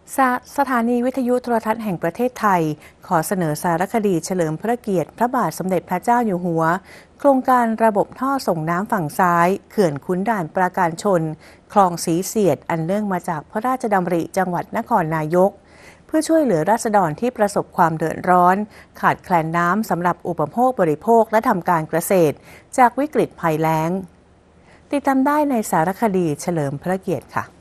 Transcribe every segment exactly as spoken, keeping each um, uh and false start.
สสถานีวิทยุโทรทัศน์แห่งประเทศไทยขอเสนอสารคดีเฉลิมพระเกียรติพระบาทสมเด็จพระเจ้าอยู่หัวโครงการระบบท่อส่งน้ำฝั่งซ้ายเขื่อนขุนด่านปราการชนคลองศรีเสียดอันเนื่องมาจากพระราชดำริจังหวัดนครนายกเพื่อช่วยเหลือราษฎรที่ประสบความเดือดร้อนขาดแคลนน้ำสำหรับอุปโภคบริโภคและทำการเกษตรจากวิกฤตภัยแล้งติดตามได้ในสารคดีเฉลิมพระเกียรติค่ะ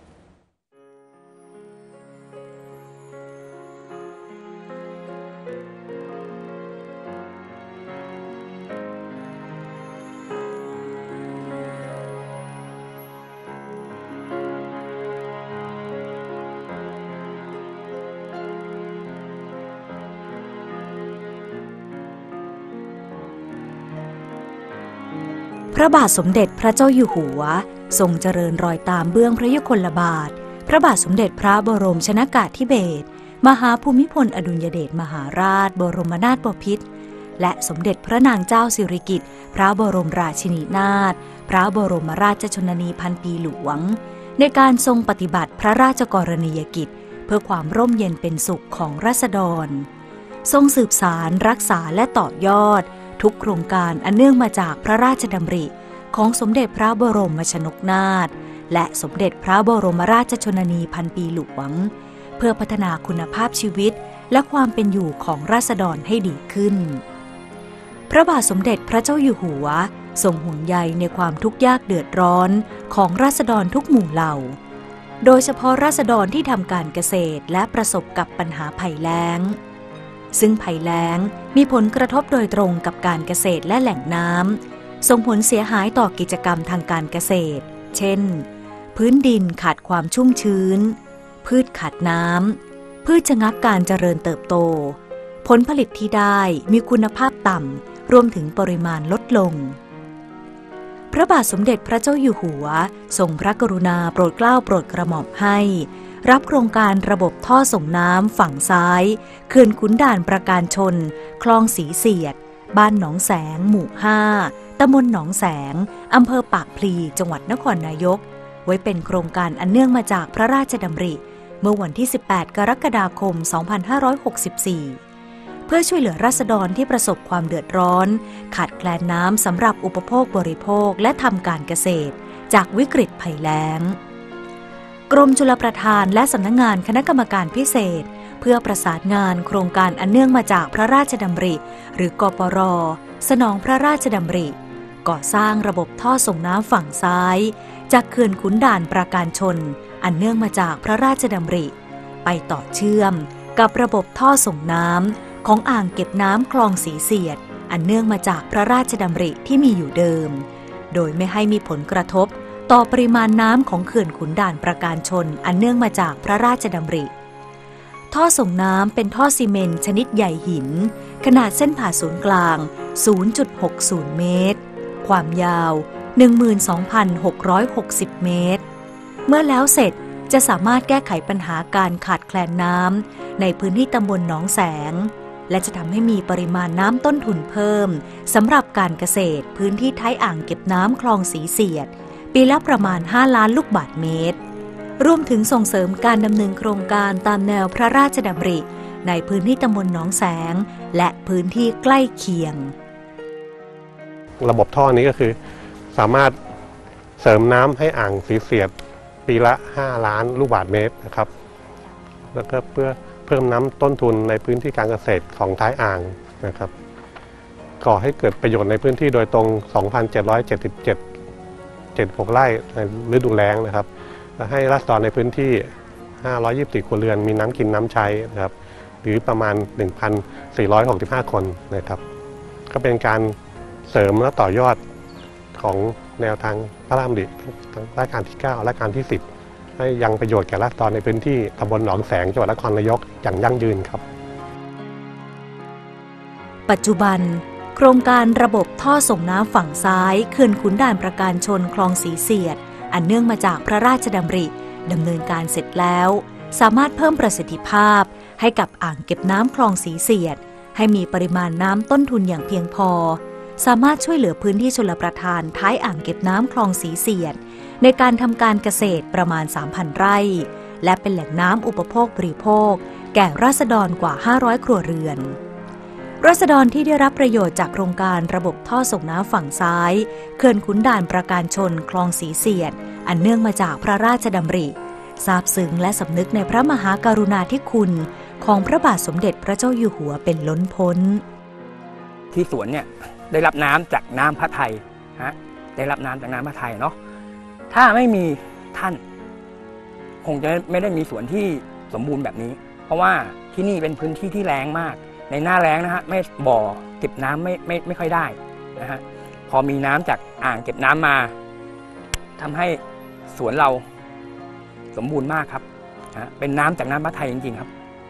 พระบาทสมเด็จพระเจ้าอยู่หัวทรงเจริญรอยตามเบื้องพระยุคลบาทพระบาทสมเด็จพระบรมชนกาธิเบศรมหาภูมิพลอดุลยเดชมหาราชบรมนาถบพิตรและสมเด็จพระนางเจ้าสิริกิติ์พระบรมราชินีนาถพระบรมราชชนนีพันปีหลวงในการทรงปฏิบัติพระราชกรณียกิจเพื่อความร่มเย็นเป็นสุขของราษฎรทรงสืบสารรักษาและต่อยอดทุกโครงการอันเนื่องมาจากพระราชดำริของสมเด็จพระบรมชนกนาถและสมเด็จพระบรมราชชนนีพันปีหลวงเพื่อพัฒนาคุณภาพชีวิตและความเป็นอยู่ของราษฎรให้ดีขึ้นพระบาทสมเด็จพระเจ้าอยู่หัวทรงห่วงใยในความทุกข์ยากเดือดร้อนของราษฎรทุกหมู่เหล่าโดยเฉพาะราษฎรที่ทำการเกษตรและประสบกับปัญหาภัยแล้งซึ่งภัยแล้งมีผลกระทบโดยตรงกับการเกษตรและแหล่งน้ำส่งผลเสียหายต่อกิจกรรมทางการเกษตรเช่นพื้นดินขาดความชุ่มชื้นพืชขาดน้ำพืชชะงักการเจริญเติบโตผลผลิตที่ได้มีคุณภาพต่ำรวมถึงปริมาณลดลงพระบาทสมเด็จพระเจ้าอยู่หัวทรงพระกรุณาโปรดเกล้าโปรดกระหม่อมให้รับโครงการระบบท่อส่งน้ำฝั่งซ้ายเขื่อนขุนด่านปราการชนคลองศรีเสียดบ้านหนองแสงหมู่ห้าตำบลหนองแสงอำเภอปากพลีจังหวัดนครนายกไว้เป็นโครงการอันเนื่องมาจากพระราชดำริเมื่อวันที่สิบแปดกรกฎาคมสองพันห้าร้อยหกสิบสี่เพื่อช่วยเหลือราษฎรที่ประสบความเดือดร้อนขาดแคลนน้ำสำหรับอุปโภคบริโภคและทำการเกษตรจากวิกฤตภัยแล้งกรมชลประทานและสำนักงานคณะกรรมการพิเศษเพื่อประสานงานโครงการอันเนื่องมาจากพระราชดำริหรือกปร.สนองพระราชดำริก่อสร้างระบบท่อส่งน้ำฝั่งซ้ายจากเขื่อนขุนด่านปราการชนอันเนื่องมาจากพระราชดำริไปต่อเชื่อมกับระบบท่อส่งน้ำของอ่างเก็บน้ำคลองศรีเสียดอันเนื่องมาจากพระราชดำริที่มีอยู่เดิมโดยไม่ให้มีผลกระทบต่อปริมาณน้ำของเขื่อนขุนด่านปราการชนอันเนื่องมาจากพระราชดำริท่อส่งน้ำเป็นท่อซีเมนต์ชนิดใหญ่หินขนาดเส้นผ่าศูนย์กลาง ศูนย์จุดหกศูนย์ เมตรความยาว หนึ่งหมื่นสองพันหกร้อยหกสิบ เมตรเมื่อแล้วเสร็จจะสามารถแก้ไขปัญหาการขาดแคลนน้ำในพื้นที่ตำบลหนองแสงและจะทำให้มีปริมาณน้ำต้นทุนเพิ่มสำหรับการเกษตรพื้นที่ท้ายอ่างเก็บน้ำคลองศรีเสียดปีละประมาณห้าล้านลูกบาศก์เมตรรวมถึงส่งเสริมการดำเนินโครงการตามแนวพระราชดำริในพื้นที่ตำบลหนองแสงและพื้นที่ใกล้เคียงระบบท่อนี้ก็คือสามารถเสริมน้ำให้อ่างศรีเสียดปีละห้าล้านลูกบาศก์เมตรนะครับแล้วก็เพื่อเพิ่มน้ำต้นทุนในพื้นที่การเกษตรของท้ายอ่างนะครับก่อให้เกิดประโยชน์ในพื้นที่โดยตรง สองพันเจ็ดร้อยเจ็ดสิบเจ็ด เจ็ดสิบหก ไร่ในฤดูแล้งนะครับและให้ราษฎรในพื้นที่ห้าร้อยยี่สิบสี่ครัวเรือนมีน้ำกินน้ำใช้นะครับหรือประมาณ หนึ่งพันสี่ร้อยหกสิบห้า คนนะครับก็เป็นการเสริมและต่อยอดของแนวทางพระราชดำริทั้งรัชกาลที่เก้าและรัชกาลที่สิบให้ยังประโยชน์แก่ราษฎรในพื้นที่ตำบลหนองแสงจังหวัดนครนายกอย่างยั่งยืนครับปัจจุบันโครงการระบบท่อส่งน้ำฝั่งซ้ายเขื่อนขุนด่านปราการชนคลองศรีเสียดอันเนื่องมาจากพระราชดำริดำเนินการเสร็จแล้วสามารถเพิ่มประสิทธิภาพให้กับอ่างเก็บน้ำคลองศรีเสียดให้มีปริมาณน้ำต้นทุนอย่างเพียงพอสามารถช่วยเหลือพื้นที่ชลประทานท้ายอ่างเก็บน้ำคลองศรีเสียดในการทำการเกษตรประมาณ สามพัน ไร่และเป็นแหล่งน้ำอุปโภคบริโภคแก่ราษฎรกว่าห้าร้อยครัวเรือนราษฎรที่ได้รับประโยชน์จากโครงการระบบท่อส่งน้ำฝั่งซ้ายเขื่อนขุนด่านประการชนคลองสีเสียดอันเนื่องมาจากพระราชดำริซาบซึ้งและสำนึกในพระมหากรุณาธิคุณของพระบาทสมเด็จพระเจ้าอยู่หัวเป็นล้นพ้นที่สวนเนี่ยได้รับน้ำจากน้ำพระทัยฮะได้รับน้ำจากน้ำพระทัยเนาะถ้าไม่มีท่านคงจะไม่ได้มีสวนที่สมบูรณ์แบบนี้เพราะว่าที่นี่เป็นพื้นที่ที่แล้งมากในหน้าแล้งนะฮะไม่บ่อเก็บน้ำไม่ไม่ไม่ค่อยได้นะฮะพอมีน้ำจากอ่างเก็บน้ำมาทำให้สวนเราสมบูรณ์มากครับนะเป็นน้ำจากน้ำพระทัยจริงๆครับ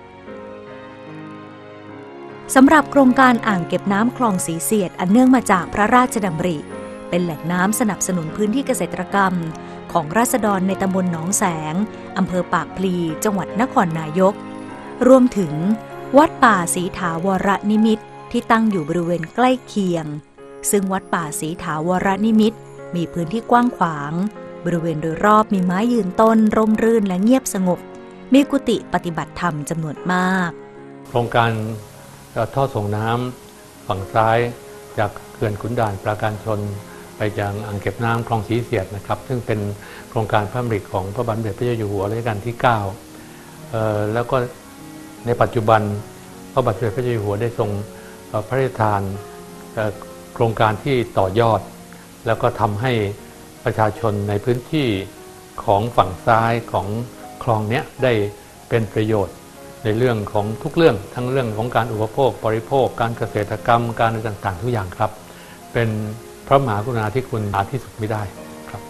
สำหรับโครงการอ่างเก็บน้ำคลองสีเสียดอันเนื่องมาจากพระราชดำริเป็นแหล่งน้ำสนับสนุนพื้นที่เกษตรกรรมของราษฎรในตำบลหนองแสงอำเภอปากพลีจังหวัดนครนายกรวมถึงวัดป่าศรีถาวรนิมิตรที่ตั้งอยู่บริเวณใกล้เคียงซึ่งวัดป่าศรีถาวรนิมิตรมีพื้นที่กว้างขวางบริเวณโดยรอบมีไม้ยืนต้นร่มรื่นและเงียบสงบมีกุฏิปฏิบัติธรรมจำนวนมากโครงการท่อส่งน้ำฝั่งซ้ายจากเขื่อนขุนด่านปราการชนไปยังอ่างเก็บน้ำคลองสีเสียดนะครับซึ่งเป็นโครงการพระดำริของพระบาทสมเด็จพระเจ้าอยู่หัวรัชกาลที่เก้าเอ่อแล้วก็ในปัจจุบันพระบาทสมเด็จพระเจ้าอยู่หัวได้ทรงพระราชทานโครงการที่ต่อยอดแล้วก็ทำให้ประชาชนในพื้นที่ของฝั่งซ้ายของคลองนี้ได้เป็นประโยชน์ในเรื่องของทุกเรื่องทั้งเรื่องของการอุปโภคบริโภคการเกษตรกรรมการอะไรต่างๆทุกอย่างครับเป็นพระมหากรุณาธิคุณหาที่สุดไม่ได้ครับ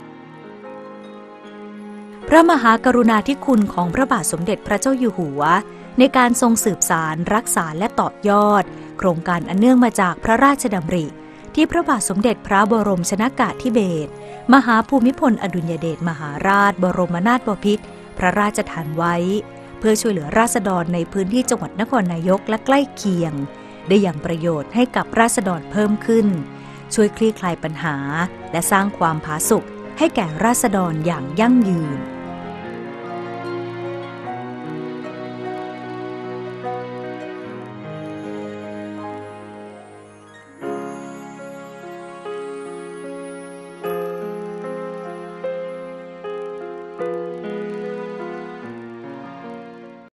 พระมหากรุณาธิคุณของพระบาทสมเด็จพระเจ้าอยู่หัวในการทรงสืบสานรักษาและต่อยอดโครงการอันเนื่องมาจากพระราชดำริที่พระบาทสมเด็จพระบรมชนกาธิเบศรมหาภูมิพลอดุลยเดชมหาราชบรมนาถบพิตรพระราชทานไว้เพื่อช่วยเหลือราษฎรในพื้นที่จังหวัดนครนายกและใกล้เคียงได้อย่างประโยชน์ให้กับราษฎรเพิ่มขึ้นช่วยคลี่คลายปัญหาและสร้างความผาสุกให้แก่ราษฎรอย่างยั่งยืน